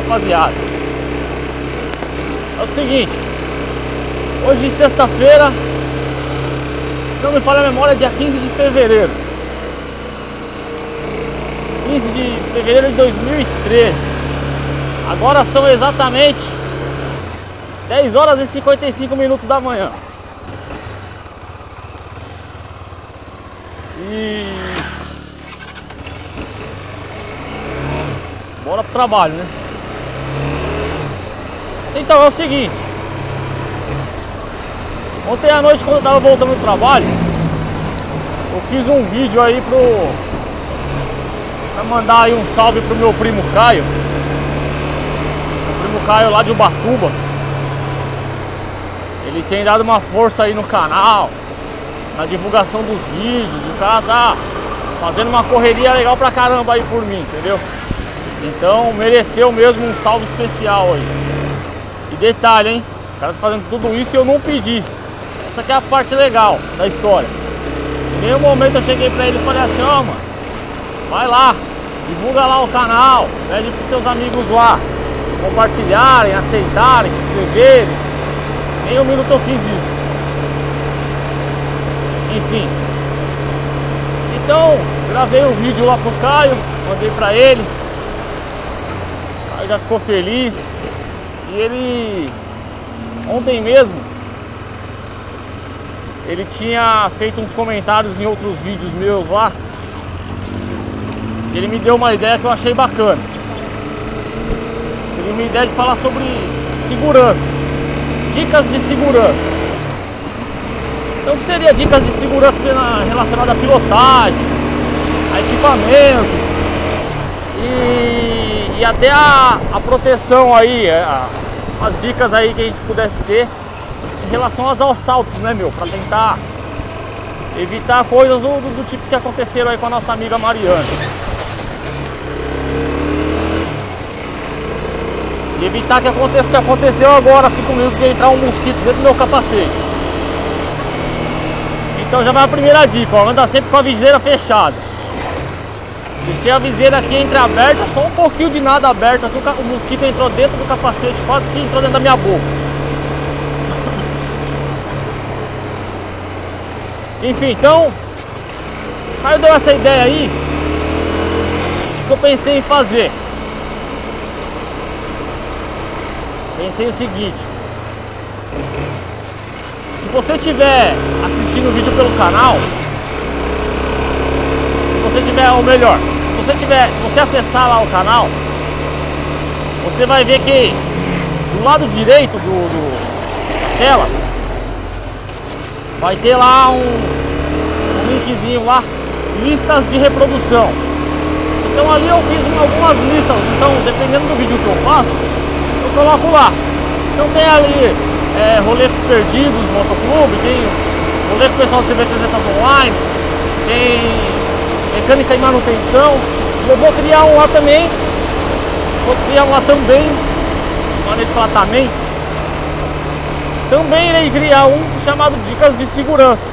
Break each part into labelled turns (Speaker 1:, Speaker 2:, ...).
Speaker 1: rapaziada. É o seguinte, hoje sexta-feira, se não me falha a memória, é dia 15 de fevereiro. 15 de fevereiro de 2013. Agora são exatamente 10 horas e 55 minutos da manhã. E bora pro trabalho, né? Então é o seguinte, ontem à noite, quando eu tava voltando do trabalho, eu fiz um vídeo aí pra mandar aí um salve pro meu primo Caio. Meu primo Caio lá de Ubatuba. Ele tem dado uma força aí no canal, na divulgação dos vídeos. O cara tá fazendo uma correria legal pra caramba aí por mim, entendeu? Então mereceu mesmo um salve especial aí. E detalhe, hein? O cara tá fazendo tudo isso e eu não pedi. Essa aqui é a parte legal da história. Em nenhum momento eu cheguei pra ele e falei assim: ó, mano, vai lá, divulga lá o canal, pede pros seus amigos lá compartilharem, aceitarem, se inscreverem. Nem um minuto eu fiz isso. Enfim. Então, gravei o vídeo lá pro Caio, mandei pra ele. O Caio já ficou feliz. E ele, ontem mesmo, ele tinha feito uns comentários em outros vídeos meus lá. E ele me deu uma ideia que eu achei bacana. Seria uma ideia de falar sobre segurança. Dicas de segurança. Então o que seria dicas de segurança relacionadas à pilotagem, a equipamentos e até a proteção aí, as dicas aí que a gente pudesse ter em relação aos assaltos, né, meu? Pra tentar evitar coisas do tipo que aconteceram aí com a nossa amiga Mariana. E evitar que aconteça o que aconteceu agora aqui comigo, de entrar um mosquito dentro do meu capacete. Então já vai a primeira dica, ó, anda sempre com a viseira fechada. Deixei a viseira aqui entreaberta, só um pouquinho de nada aberto aqui, o mosquito entrou dentro do capacete, quase que entrou dentro da minha boca. Enfim, então, aí eu dei essa ideia aí, que eu pensei em fazer. Pensei o seguinte: se você estiver assistindo o vídeo pelo canal, ou melhor, se você acessar lá o canal, você vai ver que do lado direito da tela vai ter lá um linkzinho lá, listas de reprodução. Então ali eu fiz algumas listas. Então, dependendo do vídeo que eu faço, eu coloco lá. Então tem ali roletos perdidos, motoclube, tem rolê com o pessoal do CB300 online, tem mecânica e manutenção. E eu vou criar um lá também. Maneira de falar também. Também irei criar um chamado Dicas de Segurança.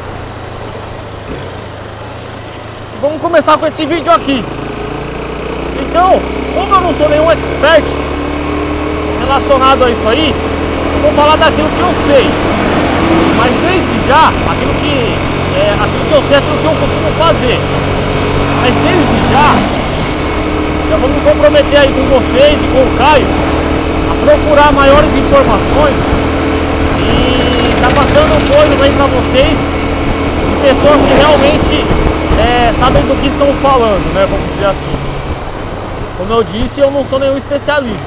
Speaker 1: Vamos começar com esse vídeo aqui. Então, como eu não sou nenhum expert relacionado a isso aí, eu vou falar daquilo que eu sei. Mas desde já, aquilo que eu sei é aquilo que eu costumo fazer. Mas desde já vou me comprometer aí com vocês e com o Caio a procurar maiores informações e tá passando coisas aí pra vocês de pessoas que realmente sabem do que estão falando, né? Vamos dizer assim. Como eu disse, eu não sou nenhum especialista.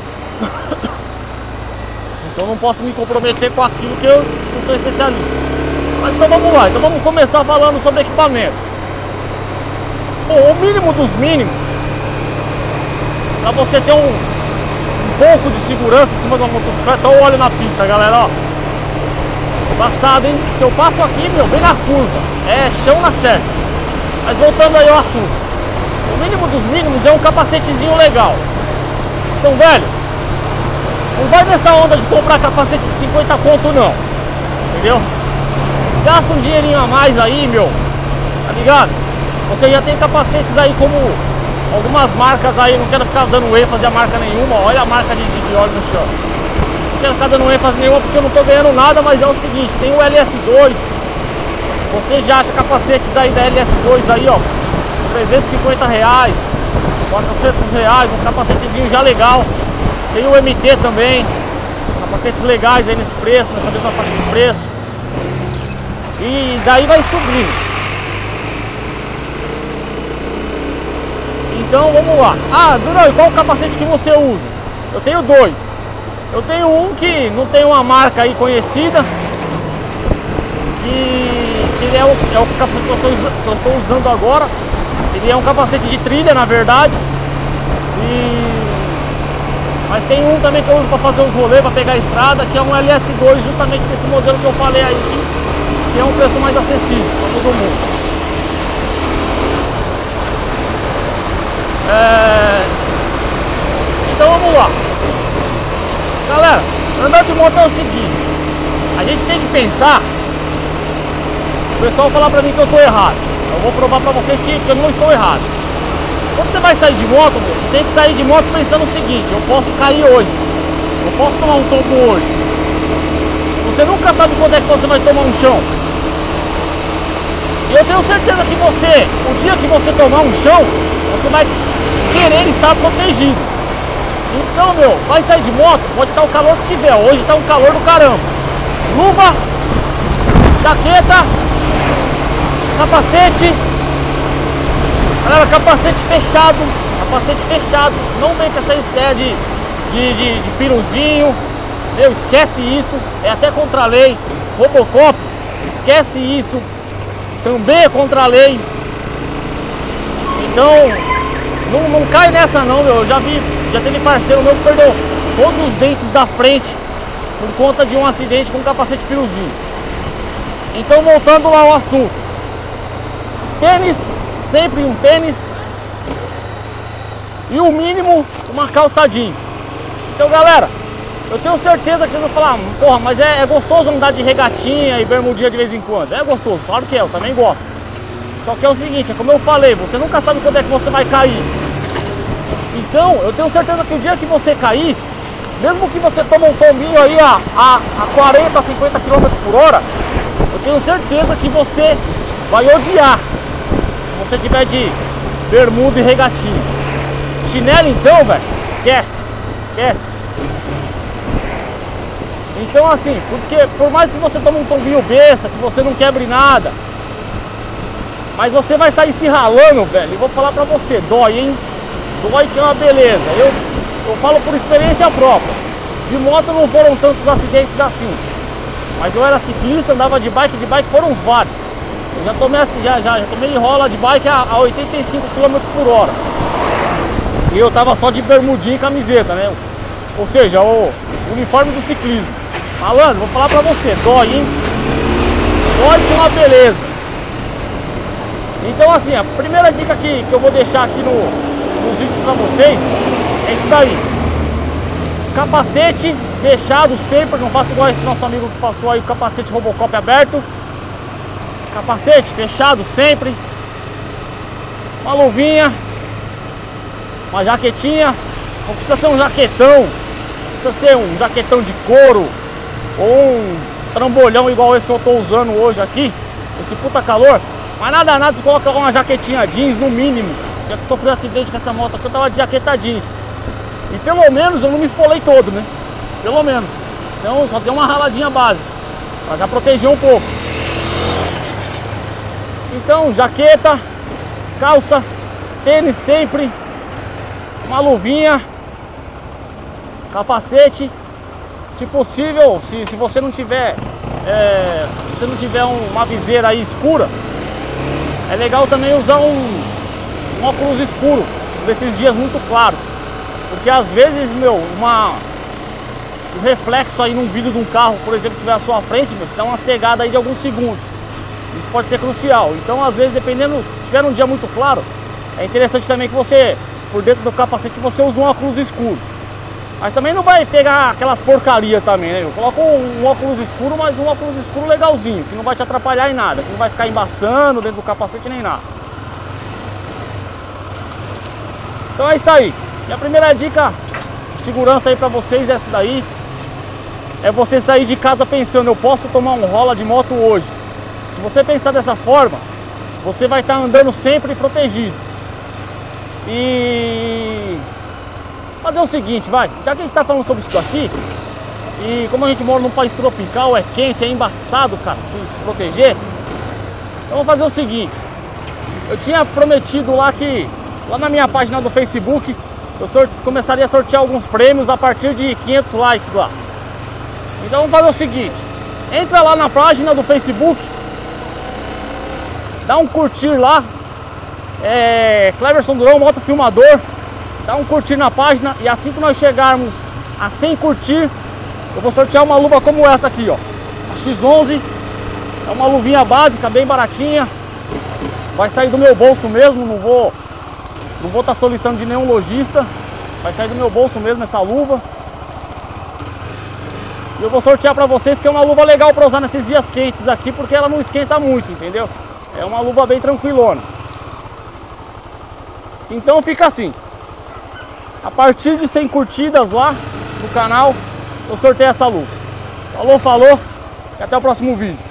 Speaker 1: Então não posso me comprometer com aquilo que eu não sou especialista. Mas então vamos lá, então vamos começar falando sobre equipamentos. Bom, o mínimo dos mínimos, para você ter um pouco de segurança em cima de uma motocicleta, ou óleo na pista, galera, ó. Passado, hein? Se eu passo aqui, meu, bem na curva, é chão na certa. Mas voltando aí ao assunto, o mínimo dos mínimos é um capacetezinho legal. Então, velho, não vai nessa onda de comprar capacete de 50 conto não, entendeu? Gasta um dinheirinho a mais aí, meu, tá ligado? Você já tem capacetes aí como algumas marcas aí, não quero ficar dando ênfase a marca nenhuma. Olha a marca de óleo no chão. Não quero ficar dando ênfase nenhuma porque eu não tô ganhando nada, mas é o seguinte, tem o LS2. Você já acha capacetes aí da LS2 aí, ó, R$350, R$400, um capacetezinho já legal. Tem o MT também, capacetes legais aí nesse preço, nessa mesma faixa de preço. E daí vai subindo. Então vamos lá. Ah, Durão, qual o capacete que você usa? Eu tenho dois. Eu tenho um que não tem uma marca aí conhecida, que ele é o capacete que eu estou usando agora. Ele é um capacete de trilha, na verdade. Mas tem um também que eu uso para fazer os rolês, para pegar a estrada, que é um LS2, justamente desse modelo que eu falei aí, que é um preço mais acessível para todo mundo. Então vamos lá. Galera, andar de moto é o seguinte, a gente tem que pensar. O pessoal falar pra mim que eu tô errado, eu vou provar pra vocês que eu não estou errado. Quando você vai sair de moto, você tem que sair de moto pensando o seguinte: eu posso cair hoje, eu posso tomar um tombo hoje. Você nunca sabe quando é que você vai tomar um chão. E eu tenho certeza que você, o dia que você tomar um chão, você vai querer estar protegido. Então, meu, vai sair de moto, pode estar o calor que tiver. Hoje tá um calor do caramba. Luva, jaqueta, capacete. Galera, capacete fechado. Não vem com essa ideia de piruzinho. Meu, esquece isso. É até contra a lei. Robocop, esquece isso. Também é contra a lei. Então, não cai nessa não, meu. Eu já teve parceiro meu que perdeu todos os dentes da frente por conta de um acidente com um capacete piruzinho. Então, voltando lá ao assunto. Tênis, sempre um tênis. E o mínimo, uma calça jeans. Então, galera, eu tenho certeza que vocês vão falar: porra, mas é gostoso andar de regatinha e bermudinha de vez em quando. É gostoso, claro que é, eu também gosto. Só que é o seguinte, é como eu falei, você nunca sabe quando é que você vai cair. Então, eu tenho certeza que o dia que você cair, mesmo que você tome um tombinho aí a 40, 50 km por hora, eu tenho certeza que você vai odiar se você tiver de bermuda e regatinha. Chinelo então, velho, esquece. Então assim, porque por mais que você tome um tombinho besta, que você não quebre nada, mas você vai sair se ralando, velho. E vou falar pra você, dói, hein? Dói que é uma beleza. Eu falo por experiência própria. De moto não foram tantos acidentes assim. Mas eu era ciclista, andava de bike foram vários. Eu já tomei assim, já tomei rola de bike a 85 km por hora. E eu tava só de bermudinha e camiseta, né? Ou seja, o uniforme do ciclismo. Malandro, vou falar pra você, dói, hein? Dói que é uma beleza. Então assim, a primeira dica que eu vou deixar aqui nos vídeos pra vocês é isso daí. Capacete fechado sempre, não faça igual esse nosso amigo que passou aí, o capacete Robocop aberto. Capacete fechado sempre. Uma luvinha, uma jaquetinha. Não precisa ser um jaquetão, precisa ser um jaquetão de couro ou um trambolhão igual esse que eu tô usando hoje aqui, esse puta calor. Mas nada, você coloca uma jaquetinha jeans no mínimo. Já que sofri um acidente com essa moto aqui, eu tava de jaqueta jeans. E pelo menos eu não me esfolei todo, né? Pelo menos. Então só deu uma raladinha básica, pra já proteger um pouco. Então, jaqueta, calça, tênis sempre, uma luvinha, capacete. Se possível, se você não tiver uma viseira aí escura, é legal também usar um óculos escuro nesses dias muito claros, porque às vezes, meu, um reflexo aí num vidro de um carro, por exemplo, que tiver à sua frente, meu, dá uma cegada aí de alguns segundos. Isso pode ser crucial. Então, às vezes, dependendo, se tiver um dia muito claro, é interessante também que você, por dentro do capacete, você use um óculos escuro. Mas também não vai pegar aquelas porcarias também, né? Eu coloco um óculos escuro, mas um óculos escuro legalzinho, que não vai te atrapalhar em nada, que não vai ficar embaçando dentro do capacete nem nada. Então é isso aí. Minha primeira dica de segurança aí pra vocês é essa daí. É você sair de casa pensando, eu posso tomar um rola de moto hoje. Se você pensar dessa forma, você vai estar andando sempre protegido. E fazer o seguinte, vai, já que a gente tá falando sobre isso aqui, e como a gente mora num país tropical, é quente, é embaçado, cara, se proteger. Então vamos fazer o seguinte. Eu tinha prometido lá que, lá na minha página do Facebook, eu começaria a sortear alguns prêmios a partir de 500 likes lá. Então vamos fazer o seguinte. Entra lá na página do Facebook, dá um curtir lá, Cleverson Durão Motofilmador, dá um curtir na página, e assim que nós chegarmos a 100 curtir, eu vou sortear uma luva como essa aqui, ó, a X11. É uma luvinha básica, bem baratinha, vai sair do meu bolso mesmo, não vou estar solicitando de nenhum lojista, vai sair do meu bolso mesmo essa luva. E eu vou sortear pra vocês, porque é uma luva legal pra usar nesses dias quentes aqui, porque ela não esquenta muito, entendeu? É uma luva bem tranquilona. Então fica assim. A partir de 100 curtidas lá no canal, eu sorteio essa luva. Falou, e até o próximo vídeo.